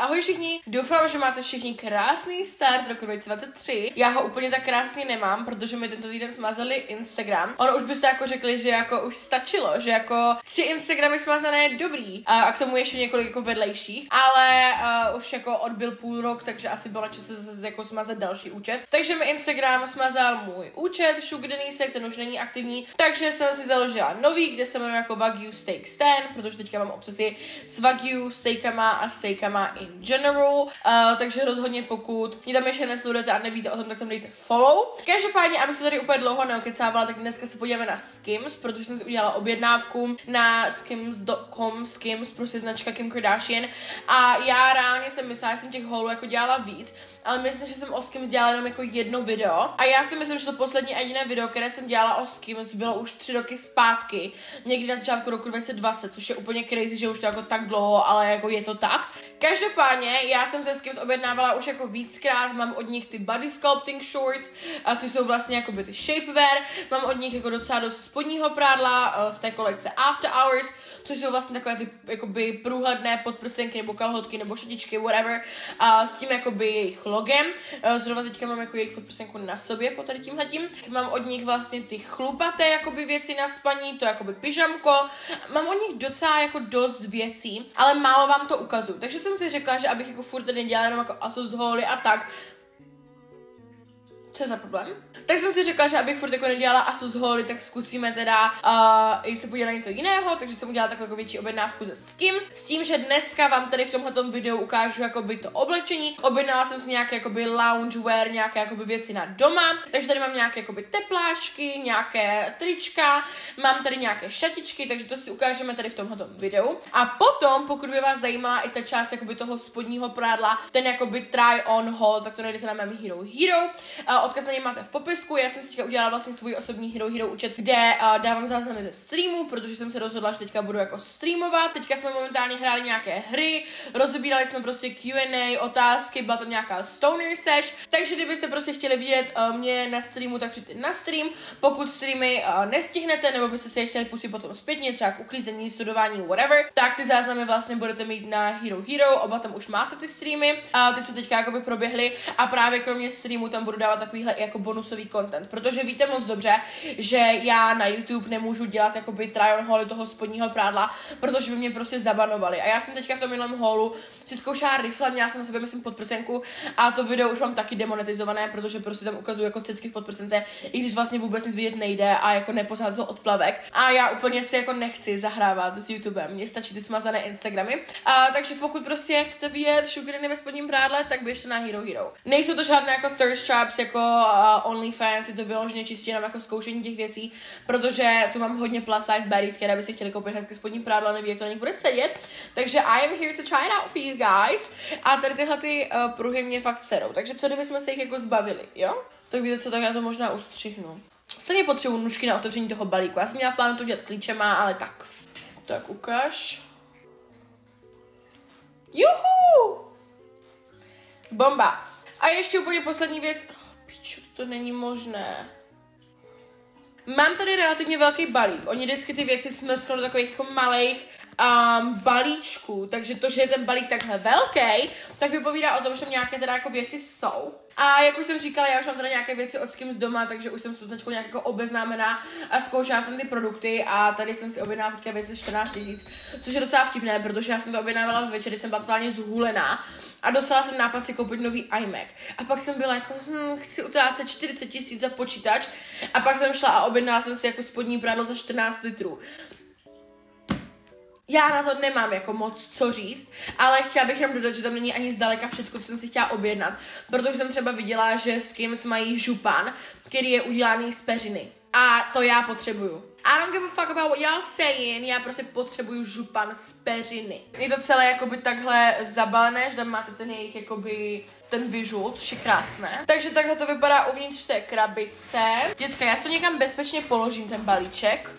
Ahoj všichni, doufám, že máte všichni krásný start roku 2023. Já ho úplně tak krásný nemám, protože mi tento týden smazali Instagram. Ono už byste jako řekli, že jako už stačilo, že jako 3 Instagramy smazané je dobrý a k tomu ještě několik jako vedlejších, ale už jako odbyl půl rok, takže asi bylo na čase zase jako smazat další účet. Takže mi Instagram smazal můj účet, Sugar Denise, ten už není aktivní, takže jsem si založila nový, kde se jmenuje jako Wagyu Steak Stand, protože teďka mám obsesi s Wagyu steakama a steakama in general, takže rozhodně pokud mě tam ještě nesledujete a nevíte o tom, tak tam dejte follow. Každopádně, abych to tady úplně dlouho neokecávala, tak dneska se podíváme na Skims, protože jsem si udělala objednávku na skims.com, Skims, prostě značka Kim Kardashian, a já reálně jsem myslela, že jsem těch haulů jako dělala víc, ale myslím, že jsem o Skims dělala jenom jako jedno video a já si myslím, že to poslední a jediné video, které jsem dělala o Skims, bylo už 3 roky zpátky, někdy na začátku roku 2020, což je úplně crazy, že už to jako tak dlouho, ale jako je to tak. Každopádně, já jsem se Skims objednávala už jako víckrát, mám od nich ty body sculpting shorts, a ty jsou vlastně jakoby ty shapewear, mám od nich jako docela dost spodního prádla z té kolekce After Hours, což jsou vlastně takové ty jakoby průhledné podprsenky nebo kalhotky nebo šatičky, whatever, s tím jakoby jejich logem. Zrovna teďka mám jako jejich podprsenku na sobě po tady tímhletím. Mám od nich vlastně ty chlupaté jakoby věci na spaní, to jakoby pyžamko. Mám od nich docela jako dost věcí, ale málo vám to ukazuju. Takže jsem si řekla, že abych jako furt tady dělala jenom jako ASOS hauly a tak. Co je za problém? Tak jsem si řekla, že abych furt jako nedělala ASOS hauly, tak zkusíme teda se podívat na něco jiného, takže jsem udělala takovou jako větší objednávku ze Skims, s tím, že dneska vám tady v tomhletom videu ukážu jakoby to oblečení. Objednala jsem si nějaké jakoby loungewear, nějaké jakoby věci na doma, takže tady mám nějaké jakoby tepláčky, nějaké trička, mám tady nějaké šatičky, takže to si ukážeme tady v tomhletom videu. A potom, pokud by vás zajímala i ta část jakoby toho spodního prádla, ten jakoby try on haul, tak to najdete na mém Hero. Odkaz na něj máte v popisku. Já jsem teďka udělala vlastně svůj osobní Hero účet, kde dávám záznamy ze streamu, protože jsem se rozhodla, že teďka budu jako streamovat. Teďka jsme momentálně hráli nějaké hry, rozebírali jsme prostě Q&A, otázky, byla tam nějaká stoner sesh, takže kdybyste prostě chtěli vidět mě na streamu, tak přijďte na stream. Pokud streamy nestihnete, nebo byste si je chtěli pustit potom zpětně, třeba k uklízení, studování, whatever, tak ty záznamy vlastně budete mít na Hero, oba tam už máte ty streamy, ty co teďka jakoby proběhly, a právě kromě streamu tam budu dávat takovýhle jako bonusový content, protože víte moc dobře, že já na YouTube nemůžu dělat jakoby try on hauly toho spodního prádla, protože by mě prostě zabanovali. A já jsem teďka v tom minulém haulu si zkoušela rifle, měla jsem na sobě myslím podprsenku a to video už mám taky demonetizované, protože prostě tam ukazuju jako cecky v podprsence, i když vlastně vůbec nic vidět nejde a jako nepoznáte to od plavek. A já úplně si jako nechci zahrávat s YouTubem, mně stačí ty smazané Instagramy. Takže pokud prostě chcete vidět Sugar Denise ve spodním prádle, tak běžte na Hero. Nejsou to žádné jako thirst traps, jako OnlyFans, je to vyloženě čistě jenom jako zkoušení těch věcí, protože tu mám hodně plus size baddies, které by si chtěli koupit hezky spodní prádlo a neví, jak to na nich bude sedět. Takže I am here to try it out for you guys. A tady tyhle ty pruhy mě fakt serou. Takže co kdybychom se jich jako zbavili, jo? Tak víte co, tak já to možná ustřihnu. Stejně potřebuji nůžky na otevření toho balíku. Já jsem měla v plánu to dělat klíčema, ale tak. Tak ukáž. Juhu! Bomba. A ještě úplně poslední věc. Pičo, to není možné. Mám tady relativně velký balík. Oni vždycky ty věci smrsknou do takových jako malých balíčků, takže to, že je ten balík takhle velký, tak vypovídá o tom, že tam nějaké teda jako věci jsou. A jak už jsem říkala, já už mám teda nějaké věci od Skims doma, takže už jsem s tutečkou nějak jako obeznámená a zkoušela jsem ty produkty a tady jsem si objednala teďka věci 14 000, což je docela vtipné, protože já jsem to objednávala v večer, jsem byla totálně zhulená a dostala jsem nápad si koupit nový iMac. A pak jsem byla jako, chci utrácet 40 000 za počítač a pak jsem šla a objednala jsem si jako spodní prádlo za 14 litrů. Já na to nemám jako moc co říct, ale chtěla bych jenom dodat, že tam není ani zdaleka všechno, co jsem si chtěla objednat, protože jsem třeba viděla, že Skims mají župan, který je udělaný z peřiny. A to já potřebuju. I don't give a fuck about what y'all saying, já prostě potřebuju župan z peřiny. Je to celé jakoby takhle zabalené, že tam máte ten jejich jakoby ten visual, což je krásné. Takže takhle to vypadá uvnitř té krabice. Děcka, já si to někam bezpečně položím, ten balíček.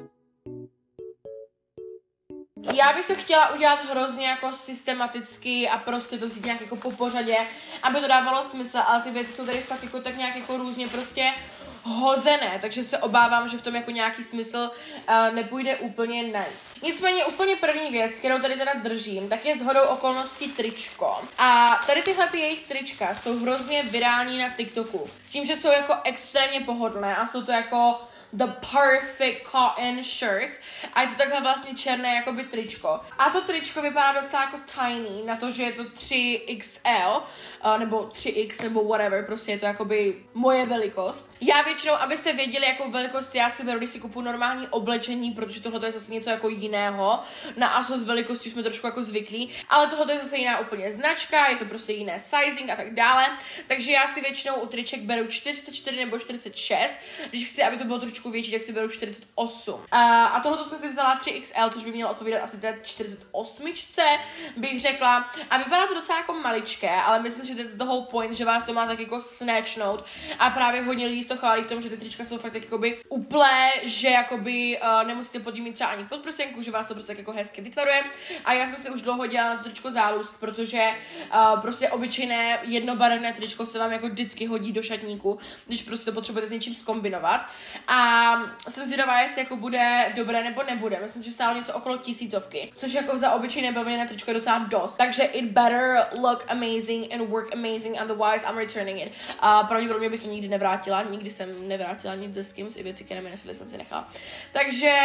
Já bych to chtěla udělat hrozně jako systematicky a prostě to cít nějak jako po pořadě, aby to dávalo smysl, ale ty věci jsou tady fakt jako tak nějak jako různě prostě hozené, takže se obávám, že v tom jako nějaký smysl nepůjde úplně najít. Nicméně úplně první věc, kterou tady teda držím, tak je shodou okolností tričko. A tady tyhle ty jejich trička jsou hrozně virální na TikToku. S tím, že jsou jako extrémně pohodlné a jsou to jako the perfect cotton shirts a je to takhle vlastně černé jakoby tričko. A to tričko vypadá docela jako tiny, na to, že je to 3XL, nebo 3X, nebo whatever, prostě je to jakoby moje velikost. Já většinou, abyste věděli, jakou velikost já si beru, když si kupuju normální oblečení, protože tohle je zase něco jako jiného. Na ASOS velikosti jsme trošku jako zvyklí, ale tohle je zase jiná úplně značka, je to prostě jiné sizing a tak dále. Takže já si většinou u triček beru 44 nebo 46, když chci, aby to bylo trošku větší, tak si beru 48. A tohle jsem si vzala 3XL, což by mělo odpovídat asi té 48, bych řekla. A vypadá to docela jako maličké, ale myslím, že that's the whole point, že vás to má tak jako snatchnout. A právě hodně lidí to chválí v tom, že ty trička jsou fakt tak jakoby uplé, že jakoby nemusíte pod tím mít třeba ani podprsenku, že vás to prostě tak jako hezky vytvaruje. A já jsem si už dlouho dělala na to tričko zálusk, protože prostě obyčejné jednobarevné tričko se vám jako vždycky hodí do šatníku, když prostě to potřebujete s něčím zkombinovat. A jsem zvědavá, jestli jako bude dobré nebo nebude. Myslím, že stálo něco okolo 1000, což jako za obyčejné bavlněné tričko je docela dost. Takže it better look amazing and work amazing, otherwise I'm returning it. Pravděpodobně bych to nikdy nevrátila, nikdy jsem nevrátila nic ze Skims, i věci, které mi nesedly, jsem si nechala. Takže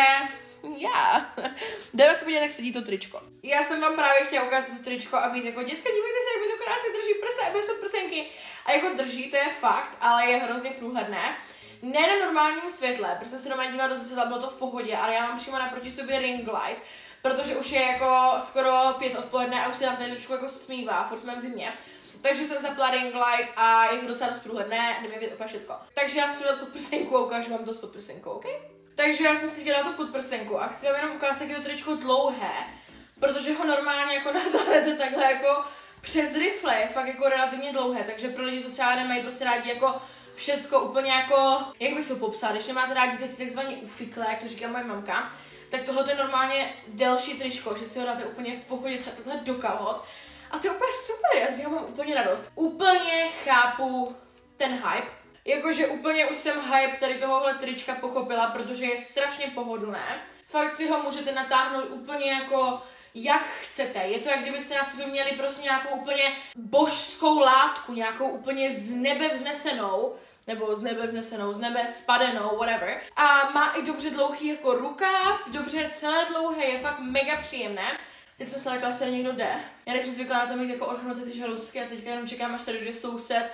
jdeme se podívat, jak sedí to tričko. Já jsem vám právě chtěla ukázat to tričko a být jako děcka, dívejte se, jak mi to krásně drží prsa a bez podprsenky. A jako drží, to je fakt, ale je hrozně průhledné. Ne na normálním světle, protože jsem se doma dívala do zrcadla, bylo to v pohodě, ale já mám přímo naproti sobě ring light, protože už je jako skoro 5 odpoledne a už se tam tady trošku jako stmívá, furt jsme v zimě. Takže jsem zapla ring light a je to docela dost průhledné, jde mi vidět úplně všecko. Takže já si dám podprsenku a ukážu vám to s podprsenkou, ok? Takže já jsem si dělala tu podprsenku a chci vám jenom ukázat, jak je to tričko dlouhé, protože ho normálně jako natáhnete takhle jako přes rifle, je fakt jako relativně dlouhé, takže pro lidi, co třeba nemají prostě rádi jako všecko úplně jako, jak bych to popsala, když nemáte rádi věci takzvaně ufiklé, jak to říká moje mamka, tak tohle je normálně delší tričko, že si ho dáte úplně v pohodě třeba takhle do kalhot. A to je úplně super, já z něho mám úplně radost. Úplně chápu ten hype, jakože úplně už jsem hype tady tohohle trička pochopila, protože je strašně pohodlné. Fakt si ho můžete natáhnout úplně jako jak chcete. Je to, jak kdybyste na sobě měli prostě nějakou úplně božskou látku, nějakou úplně z nebe vznesenou, nebo z nebe vznesenou, z nebe spadenou, whatever. A má i dobře dlouhý jako rukáv, dobře celé dlouhé, je fakt mega příjemné. Teď jsem se lekla, že tady někdo jde. Já nejsem zvyklá na to mít jako odhrnuté ty žaluzky a teďka jenom čekám, až tady jde soused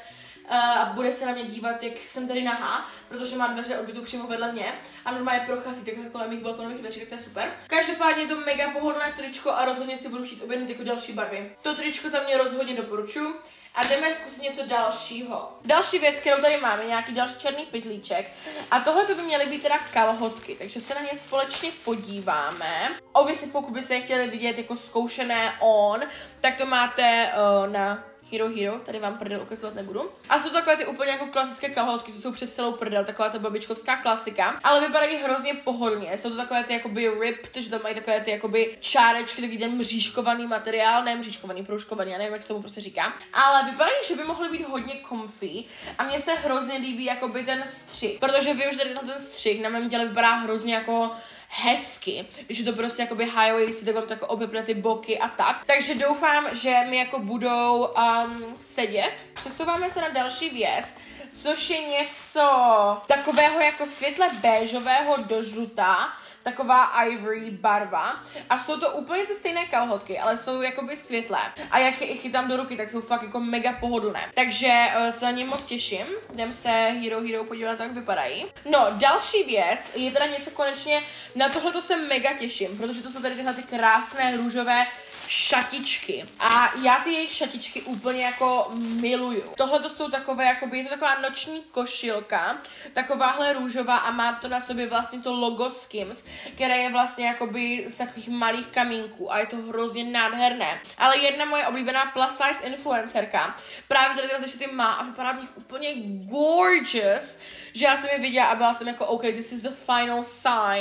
a bude se na mě dívat, jak jsem tady nahá, protože má dveře od bytu přímo vedle mě a normálně prochází takhle kolem mých balkonových dveří, tak to je super. Každopádně je to mega pohodlné tričko a rozhodně si budu chtít objednat jako další barvy. To tričko za mě rozhodně doporučuji. A jdeme zkusit něco dalšího. Další věc, kterou tady máme, nějaký další černý pytlíček. A tohle to by měly být teda kalhotky, takže se na ně společně podíváme. Obviously, pokud byste je chtěli vidět jako zkoušené on, tak to máte na Hero, tady vám prdel ukazovat nebudu. A jsou takové ty úplně jako klasické kalhotky, co jsou přes celou prdel, taková ta babičkovská klasika, ale vypadají hrozně pohodlně. Jsou to takové ty jakoby ripped, že tam mají takové ty jakoby čárečky, takový ten mřížkovaný materiál, ne mřížkovaný, proužkovaný, já nevím, jak se tomu prostě říká. Ale vypadají, že by mohly být hodně comfy a mně se hrozně líbí jakoby ten střih, protože vím, že tady ten střih na mém těle vypadá hrozně jako hezky, když je to prostě jakoby highway, si takhle jako obepne ty boky a tak. Takže doufám, že mi jako budou sedět. Přesouváme se na další věc, což je něco takového jako světle béžového do žlutá, taková ivory barva. A jsou to úplně ty stejné kalhotky, ale jsou jakoby světlé. A jak je i chytám do ruky, tak jsou fakt jako mega pohodlné. Takže se na ně moc těším. Jdem se Hero podívat, jak vypadají. No, další věc je teda něco konečně, na tohle se mega těším, protože to jsou tady tyhle ty krásné růžové šatičky. A já ty jejich šatičky úplně jako miluju. Tohle to jsou takové, jakoby, je to taková noční košilka, takováhle růžová a má to na sobě vlastně to logo Skims, které je vlastně jakoby z takových malých kamínků a je to hrozně nádherné. Ale jedna moje oblíbená plus size influencerka právě tady tyhle šaty má a vypadá v nich úplně gorgeous, že já jsem je viděla a byla jsem jako OK, this is the final sign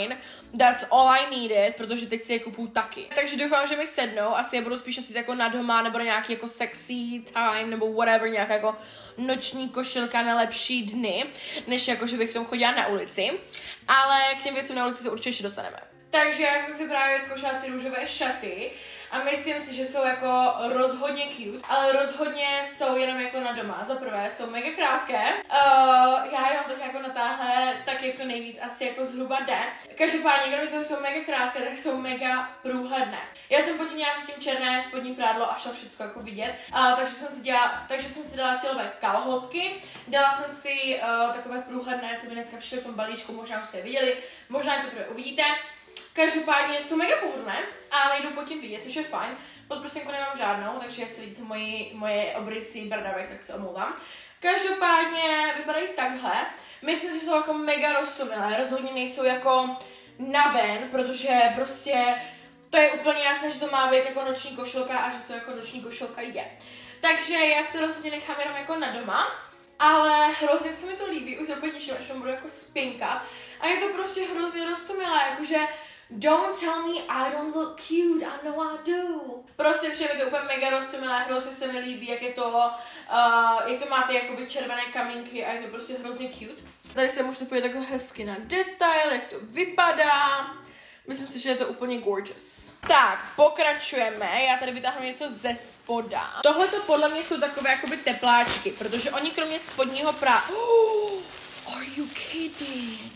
That's all I needed, protože teď si je kupuju taky. Takže doufám, že mi sednou, asi je budu spíš nosit jako na doma, nebo na nějaký jako sexy time, nebo whatever, nějaká jako noční košilka na lepší dny, než jako, že bych v tom chodila na ulici. Ale k těm věcem na ulici se určitě ještě dostaneme. Takže já jsem si právě zkoušela ty růžové šaty a myslím si, že jsou jako rozhodně cute, ale rozhodně jsou jenom jako na doma. Za prvé jsou mega krátké, já je mám tak jako natáhle, tak jak to nejvíc asi jako zhruba jde. Každopádně, kromě toho jsou mega krátké, tak jsou mega průhledné. Já jsem pod tím nějak tím černé spodní prádlo a šlo všechno jako vidět, takže jsem si dala tělové kalhotky, dala jsem si takové průhledné, co mi dneska přišly v tom balíčku, možná už jste je viděli, možná to prvé uvidíte. Každopádně jsou mega pohodlné a nejdu pod tím vidět, což je fajn. Podprsenku nemám žádnou, takže jestli vidíte moje obrysy bradavek, tak se omlouvám. Každopádně vypadají takhle. Myslím, že jsou jako mega roztomilé, rozhodně nejsou jako naven, protože prostě to je úplně jasné, že to má být jako noční košilka a že to jako noční košilka je. Takže já si to rozhodně nechám jenom jako na doma, ale hrozně se mi to líbí, už se opět těším, až vám budu jako spinkat. A je to prostě hrozně roztomilé, jakože don't tell me I don't look cute, I know I do. Prostě všem je to úplně mega roztomilé, hrozně se mi líbí, jak to máte jakoby červené kamínky a je to prostě hrozně cute. Tady se můžete podívat takhle hezky na detail, jak to vypadá. Myslím si, že je to úplně gorgeous. Tak, pokračujeme. Já tady vytáhnu něco ze spoda. Tohle to podle mě jsou takové jakoby tepláčky, protože oni kromě spodního are you kidding?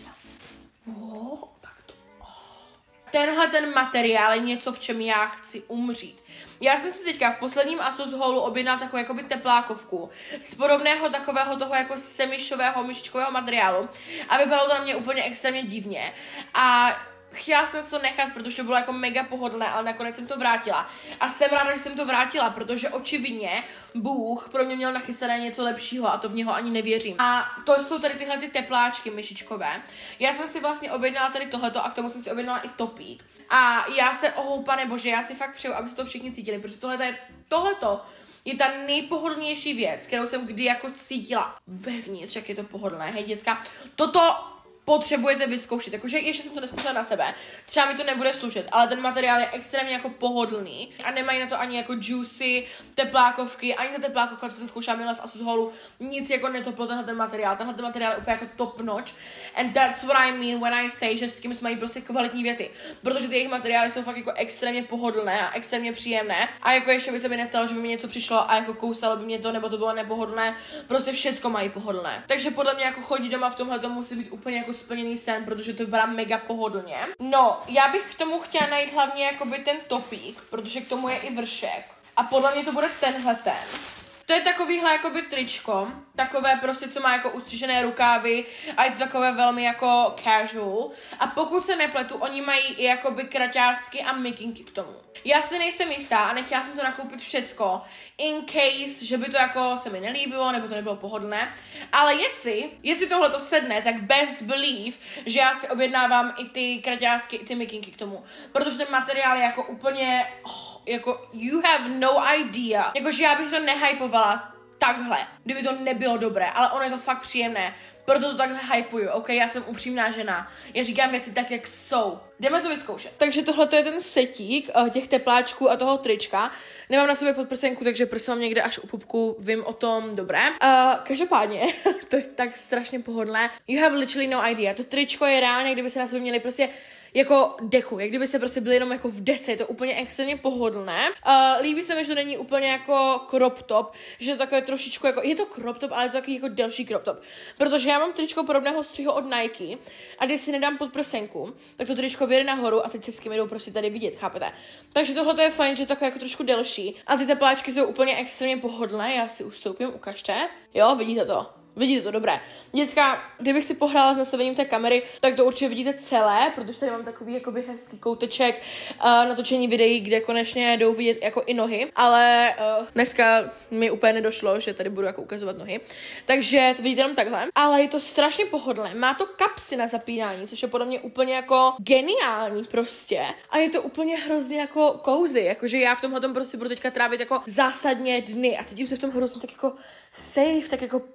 Tenhle ten materiál je něco, v čem já chci umřít. Já jsem si teďka v posledním Asus haulu objednala takovou jakoby teplákovku z podobného takového toho jako semišového myšičkového materiálu a vypadalo to na mě úplně extrémně divně a chtěla jsem to nechat, protože to bylo jako mega pohodlné, ale nakonec jsem to vrátila. A jsem ráda, že jsem to vrátila, protože očividně Bůh pro mě měl nachystané něco lepšího a to v něho ani nevěřím. A to jsou tady tyhle ty tepláčky myšičkové. Já jsem si vlastně objednala tady tohleto a k tomu jsem si objednala i topík. A já se, pane bože, já si fakt přeju, aby si to všichni cítili, protože tohleto je ta nejpohodlnější věc, kterou jsem kdy jako cítila vevnitř, jak je to pohodlné. Hej, děcka, toto potřebujete vyzkoušet, jakože ještě jsem to neskušela na sebe, třeba mi to nebude slušet, ale ten materiál je extrémně jako pohodlný a nemají na to ani jako juicy teplákovky, ani ta teplákovka, co jsem zkoušela minule v Asus haulu, nic jako netoplo tenhle materiál je úplně jako top notch and that's what I mean when I say, že Skims mají prostě kvalitní věci, protože ty jejich materiály jsou fakt jako extrémně pohodlné a extrémně příjemné a jako ještě by se mi nestalo, že by mi něco přišlo a jako kousalo by mě to, nebo to bylo nepohodlné, prostě všecko mají pohodlné. Takže podle mě jako chodit doma v tomhle musí být úplně jako splněný sen, protože to vypadá mega pohodlně. No, já bych k tomu chtěla najít hlavně jakoby ten topík, protože k tomu je i vršek. A podle mě to bude tenhle ten. To je takovýhle jakoby tričko, takové prostě, co má jako ustřižené rukávy a je to takové velmi jako casual. A pokud se nepletu, oni mají i jakoby kraťásky a mikinky k tomu. Já si nejsem jistá a nechtěla jsem to nakoupit všecko, in case, že by to jako se mi nelíbilo, nebo to nebylo pohodlné. Ale jestli tohle to sedne, tak best believe, že já si objednávám i ty kraťásky, i ty mikinky k tomu. Protože ten materiál je jako úplně, jako you have no idea. Jakože já bych to nehypovala takhle, kdyby to nebylo dobré, ale ono je to fakt příjemné. Proto to takhle hypuju, ok? Já jsem upřímná žena. Já říkám věci tak, jak jsou. Jdeme to vyzkoušet. Takže tohle je ten setík těch tepláčků a toho trička. Nemám na sobě podprsenku, takže prosím někde až u pupku vím o tom dobré. Každopádně, to je tak strašně pohodlné. You have literally no idea. To tričko je reálně, kdyby se na sobě měli prostě jako deku, jak kdybyste prostě byli jenom jako v dece, je to úplně extrémně pohodlné. Líbí se mi, že to není úplně jako crop top, že to takové trošičku jako, je to crop top, ale je to takový jako delší crop top, protože já mám tričko podobného střihu od Nike a když si nedám podprsenku, tak to tričko vyjde nahoru a ty cecky mi jdou prostě tady vidět, chápete? Takže tohle je fajn, že je takové jako trošku delší a ty tepláčky jsou úplně extrémně pohodlné, já si ustoupím, ukažte, jo, vidíte to? Vidíte to, dobré. Děcka, kdybych si pohrála s nastavením té kamery, tak to určitě vidíte celé, protože tady mám takový jakoby hezký kouteček natočení videí, kde konečně jdou vidět jako i nohy, ale dneska mi úplně nedošlo, že tady budu jako ukazovat nohy, takže to vidíte jenom takhle, ale je to strašně pohodlné, má to kapsy na zapínání, což je podle mě úplně jako geniální prostě a je to úplně hrozně jako cozy, jakože já v tomhle tom prostě budu teďka trávit jako zásadně dny a cítím se v tom hrozně tak jako safe, tak jako pohodlně.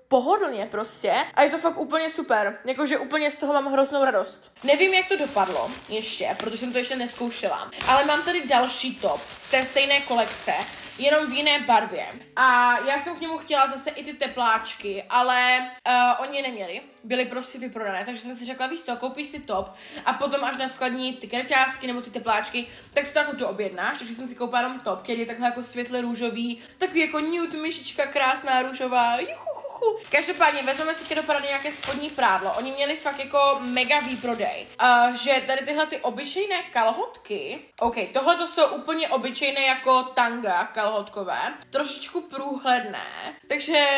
silně prostě a je to fakt úplně super, jakože úplně z toho mám hroznou radost. Nevím, jak to dopadlo ještě, protože jsem to ještě nezkoušela, ale mám tady další top z té stejné kolekce, jenom v jiné barvě. A já jsem k němu chtěla zase i ty tepláčky, ale oni je neměli. Byly prostě vyprodané, takže jsem si řekla, víš co, koupíš si top a potom až na skladní ty krťásky nebo ty tepláčky, tak si to jako doobjednáš, takže jsem si koupila jenom top, který je takhle jako světle růžový, takový jako nude myšička, krásná růžová, juchuchuchu. Každopádně vezmeme teďka do parady nějaké spodní prádlo, oni měli fakt jako mega výprodej, že tady tyhle ty obyčejné kalhotky, OK, tohle to jsou úplně obyčejné jako tanga kalhotkové, trošičku průhledné, takže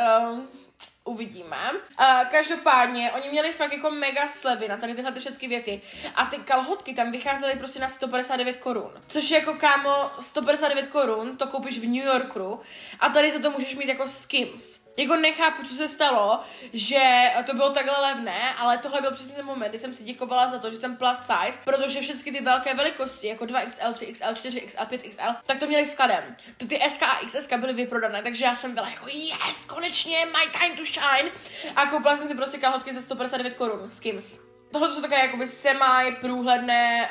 uvidíme. Každopádně, oni měli fakt jako mega slevy na tady tyhle všechny věci. A ty kalhotky tam vycházely prostě na 159 korun. Což je jako, kámo, 159 korun, to koupíš v New Yorku a tady za to můžeš mít jako Skims. Jako nechápu, co se stalo, že to bylo takhle levné, ale tohle byl přesně ten moment, kdy jsem si děkovala za to, že jsem plus size, protože všechny ty velké velikosti, jako 2XL, 3XL, 4XL, 5XL, tak to měli skladem. To ty SK a XS byly vyprodané, takže já jsem byla jako yes, konečně, my time to shine. A koupila jsem si prostě kalhotky za 159 korun, Skims. Tohle jsou také jakoby semi-průhledné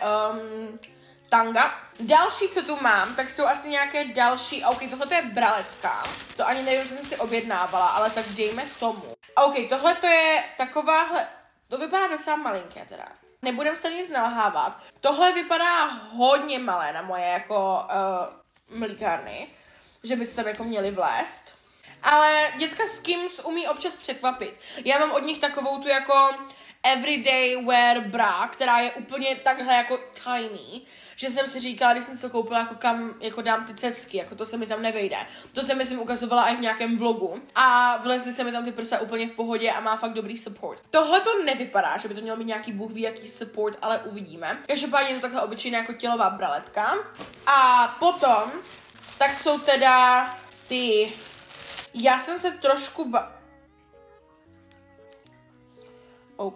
tanga. Další, co tu mám, tak jsou asi nějaké další, OK, tohle je braletka, to ani nevím, co jsem si objednávala, ale tak dejme tomu. OK, tohle to je takováhle, to vypadá docela malinké teda. Nebudem se nic nalhávat. Tohle vypadá hodně malé na moje jako mlíkárny, že by se tam jako měli vlézt. Ale děcka Skims umí občas překvapit. Já mám od nich takovou tu jako everyday wear bra, která je úplně takhle jako tiny, že jsem si říkala, když jsem si to koupila, jako kam jako dám ty cecky, jako to se mi tam nevejde. To jsem myslím ukazovala i v nějakém vlogu. A vlezly se mi tam ty prsa úplně v pohodě a má fakt dobrý support. Tohle to nevypadá, že by to mělo mít nějaký bůh ví jaký support, ale uvidíme. Každopádně je to takhle obyčejná jako tělová braletka. A potom, tak jsou teda ty... Já jsem se trošku OK.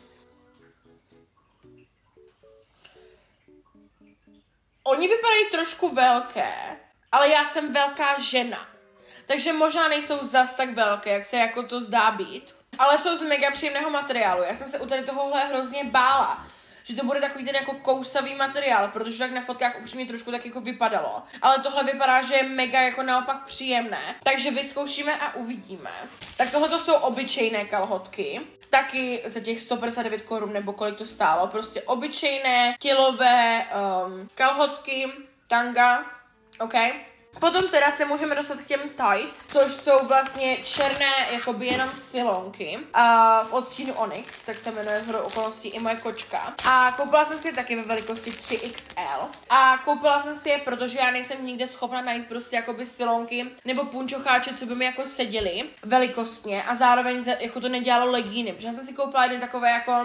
Oni vypadají trošku velké, ale já jsem velká žena. Takže možná nejsou zas tak velké, jak se jako to zdá být. Ale jsou z mega příjemného materiálu. Já jsem se u tady tohohle hrozně bála, že to bude takový ten jako kousavý materiál, protože tak na fotkách upřímně trošku tak jako vypadalo. Ale tohle vypadá, že je mega jako naopak příjemné. Takže vyzkoušíme a uvidíme. Tak tohle jsou obyčejné kalhotky. Taky za těch 159 korun, nebo kolik to stálo. Prostě obyčejné tělové kalhotky, tanga, OK. Potom teda se můžeme dostat k těm tights, což jsou vlastně černé, jakoby jenom silonky v odstínu Onyx, tak se jmenuje shodou okolností i moje kočka. A koupila jsem si je taky ve velikosti 3XL. A koupila jsem si je, protože já nejsem nikde schopna najít prostě jakoby silonky nebo punčocháče, co by mi jako seděly velikostně a zároveň jako to nedělalo legíny, protože já jsem si koupila jeden takové jako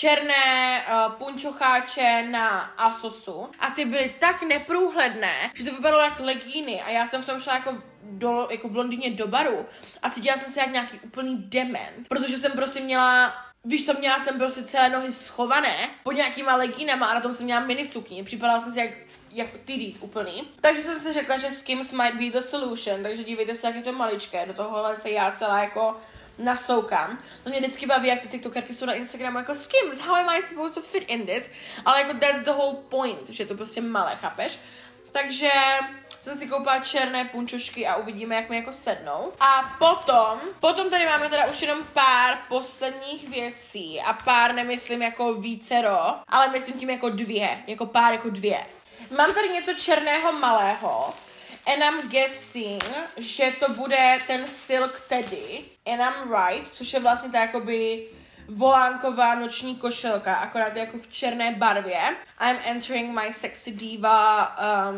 černé punčocháče na Asosu a ty byly tak neprůhledné, že to vypadalo jako legíny. A já jsem v tom šla jako v Londýně do baru a cítila jsem se jak nějaký úplný dement, protože jsem prostě měla, víš co, měla jsem prostě celé nohy schované pod nějakýma legínama a na tom jsem měla minisukni, připadala jsem si jako týdít úplný. Takže jsem si řekla, že Skims might be the solution, takže dívejte se, jak je to maličké, do tohohle se já celá jako nasoukám. To mě vždycky baví, jak ty tiktokerky jsou na Instagramu jako Skims, how am I supposed to fit in this? Ale jako that's the whole point, že je to prostě malé, chápeš? Takže jsem si koupila černé punčošky a uvidíme, jak mi jako sednou. A potom tady máme teda už jenom pár posledních věcí a pár nemyslím jako vícero, ale myslím tím jako dvě, jako pár jako dvě. Mám tady něco černého malého and I'm guessing, že to bude ten Silk Teddy and I'm right, což je vlastně ta jakoby volánková noční košelka, akorát jako v černé barvě. I'm entering my sexy diva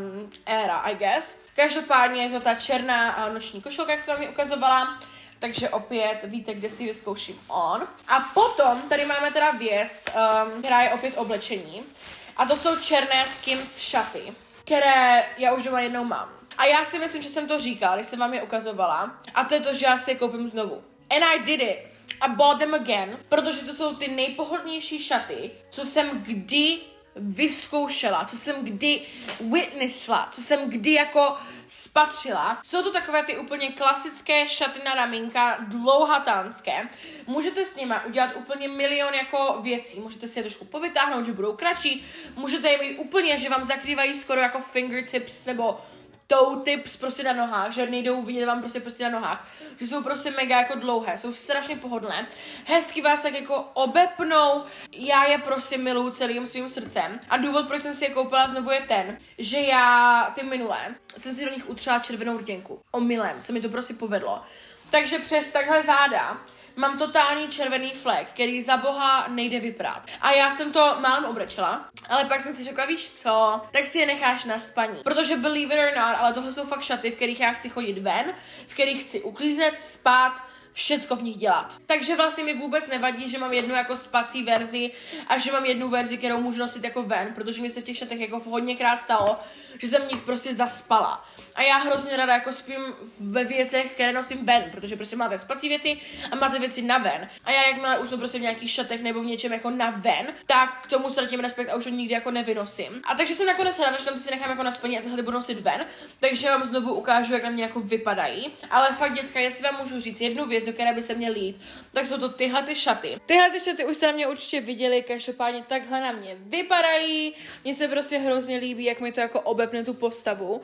era, I guess. Každopádně je to ta černá noční košelka, jak jsem vám ji ukazovala. Takže opět víte, kde si vyzkouším on. A potom tady máme teda věc, která je opět oblečení. A to jsou černé Skims šaty, které já už doma jednou mám. A já si myslím, že jsem to říkala, když jsem vám je ukazovala. A to je to, že já si je koupím znovu. And I did it. I bought them again, protože to jsou ty nejpohodlnější šaty, co jsem kdy vyzkoušela, co jsem kdy witnessla, co jsem kdy jako spatřila. Jsou to takové ty úplně klasické šaty na ramínka, dlouhatánské. Můžete s nimi udělat úplně milion jako věcí. Můžete si je trošku povytáhnout, že budou kratší. Můžete je mít úplně, že vám zakrývají skoro jako fingertips nebo toe tips prostě na nohách, že nejdou vidět vám prostě na nohách, že jsou prostě mega jako dlouhé, jsou strašně pohodlné, hezky vás tak jako obepnou, já je prostě miluju celým svým srdcem a důvod, proč jsem si je koupila znovu je ten, že já ty minulé jsem si do nich utřela červenou rtěnku, omylem, se mi to prostě povedlo, takže přes takhle záda mám totální červený flek, který za boha nejde vyprát. A já jsem to málem obrečela, ale pak jsem si řekla, víš co, tak si je necháš na spaní. Protože believe it or not, ale tohle jsou fakt šaty, v kterých já chci chodit ven, v kterých chci uklízet, spát, všecko v nich dělat. Takže vlastně mi vůbec nevadí, že mám jednu jako spací verzi a že mám jednu verzi, kterou můžu nosit jako ven, protože mi se v těch šatech jako hodněkrát stalo, že jsem v nich prostě zaspala. A já hrozně ráda jako spím ve věcech, které nosím ven, protože prostě máte spací věci a máte věci na ven. A já jakmile usnu prostě v nějakých šatech nebo v něčem jako na ven, tak k tomu ztratím respekt a už to nikdy jako nevynosím. A takže jsem nakonec ráda, že tam si nechám jako na spaní a tyhle budu nosit ven, takže vám znovu ukážu, jak na mě jako vypadají. Ale fakt děcka, jestli vám můžu říct jednu věc, o které byste měli jít, tak jsou to tyhle ty šaty. Tyhle ty šaty už jste na mě určitě viděli, každopádně takhle na mě vypadají. Mně se prostě hrozně líbí, jak mi to jako obepne tu postavu.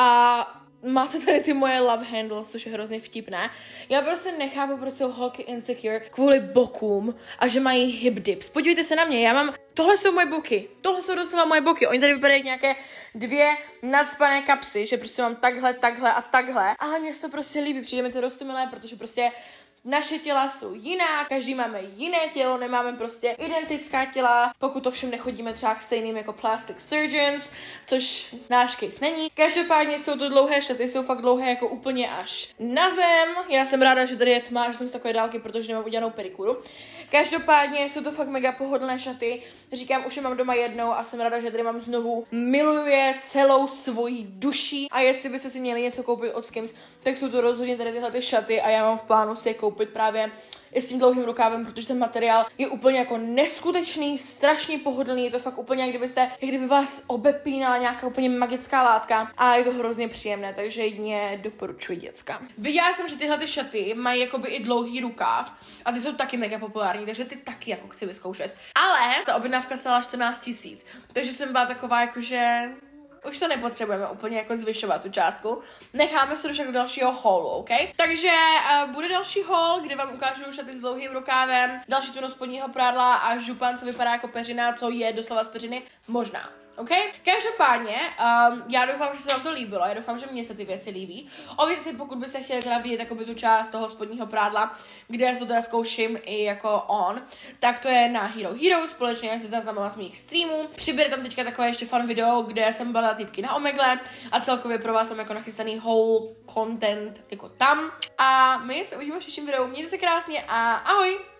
A máte tady ty moje love handles, což je hrozně vtipné. Já prostě nechápu, proč jsou holky insecure kvůli bokům a že mají hip dips. Podívejte se na mě, tohle jsou moje boky. Tohle jsou doslova moje boky. Oni tady vypadají nějaké dvě nadspané kapsy, že prostě mám takhle a takhle. Ale mně se to prostě líbí, přijde mi to roztomilé, protože prostě naše těla jsou jiná, každý máme jiné tělo, nemáme prostě identická těla, pokud to všem nechodíme třeba k stejným jako plastic surgeons, což náš case není. Každopádně jsou to dlouhé šaty, jsou fakt dlouhé jako úplně až na zem. Já jsem ráda, že tady je tma, že jsem z takové dálky, protože nemám udělanou pedikuru. Každopádně jsou to fakt mega pohodlné šaty. Říkám, už je mám doma jednou a jsem ráda, že tady mám znovu. Miluju je celou svojí duší a jestli byste si měli něco koupit od Skims, tak jsou to rozhodně tady tyhle ty šaty a já mám v plánu si je koupit právě i s tím dlouhým rukávem, protože ten materiál je úplně jako neskutečný, strašně pohodlný, je to fakt úplně, jak kdyby vás obepínala nějaká úplně magická látka a je to hrozně příjemné, takže jedině doporučuji, děcka. Viděla jsem, že tyhle ty šaty mají jakoby i dlouhý rukáv a ty jsou taky mega populární, takže ty taky jako chci vyzkoušet. Ale ta objednávka stála 14 000, takže jsem byla taková jakože už to nepotřebujeme úplně jako zvyšovat tu částku. Necháme se do dalšího haulu, OK? Takže bude další haul, kde vám ukážu šaty s dlouhým rukávem, další tunu spodního prádla a župan, co vypadá jako peřina, co je doslova z peřiny, možná. OK? Každopádně, já doufám, že se vám to líbilo, já doufám, že mně se ty věci líbí. Obviously, pokud byste chtěli teda vidět jakoby tu část toho spodního prádla, kde se to teda zkouším i jako on, tak to je na Hero Hero, společně se zaznamala z mých streamů. Přibude tam teďka takové ještě fun video, kde jsem byla týpky na Omegle a celkově pro vás jsem jako nachystaný whole content jako tam. A my se uvidíme v příštím videu, mějte se krásně a ahoj!